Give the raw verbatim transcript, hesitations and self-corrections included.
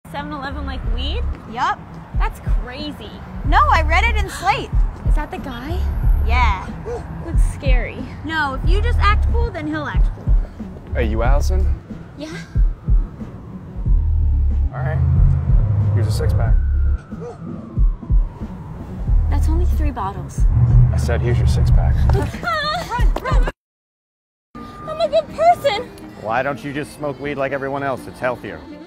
seven eleven like weed? Yup. That's crazy. No, I read it in Slate. Is that the guy? Yeah. Looks scary. No, if you just act cool, then he'll act cool. Hey, you Allison? Yeah? All right. Here's a six-pack. That's only three bottles. I said, here's your six-pack. Run, run. I'm a good person. Why don't you just smoke weed like everyone else? It's healthier.